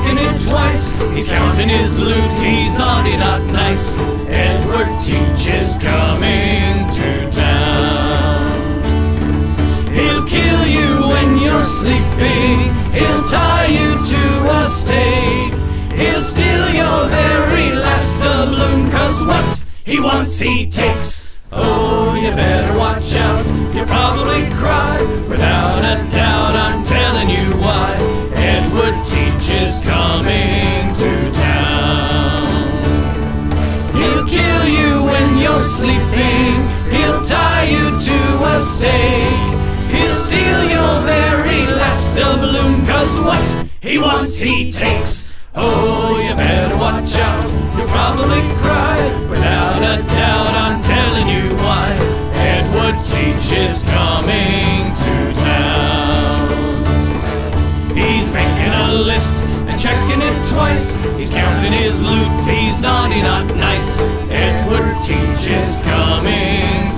checking it twice. He's counting his loot, he's naughty, not nice. Edward Teach is coming to town. He'll kill you when you're sleeping, he'll tie you to a stake. He'll steal your very last doubloon, 'cause what he wants he takes. Oh, you better watch out, you'll probably cry. Without a doubt, I'm telling you why. Edward Teach is coming to town. He'll kill you when you're sleeping, he'll tie you to a stake. He'll steal your very last doubloon, 'cause what he wants he takes. Oh, you better watch out, you'll probably cry. Without a doubt, I'm telling you why. Edward Teach is coming to town. He's making a list and checking it twice. He's counting his loot, he's naughty, not nice. Edward Teach is coming